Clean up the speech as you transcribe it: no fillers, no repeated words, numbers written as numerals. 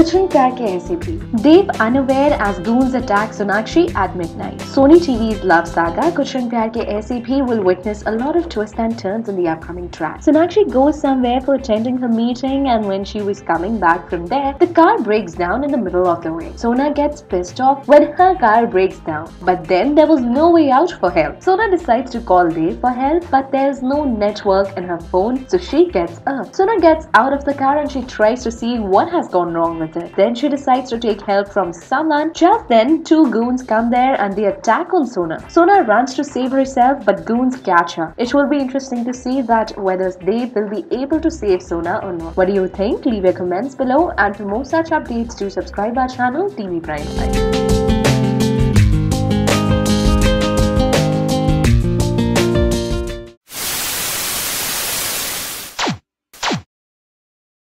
कुछ नहीं प्यार के ऐसे भी. Dev unaware as goons attack Sonakshi at midnight. Sony TV's love saga Kuch नहीं प्यार के ऐसे भी will witness a lot of twists and turns in the upcoming track. Sonakshi goes somewhere for attending her meeting, and when she was coming back from there, the car breaks down in the middle of the way. Sona gets pissed off when her car breaks down, but then there was no way out for help. Sona decides to call Dev for help, but there's no network in her phone, so she gets up. Sona gets out of the car and she tries to see what has gone wrong with it. Then she decides to take help from someone. Just then, two goons come there and they attack on Sona. Sona runs to save herself, but goons catch her. It will be interesting to see that whether Dev will be able to save Sona or not. What do you think? Leave your comments below, and for more such updates, do subscribe our channel TV Prime Time.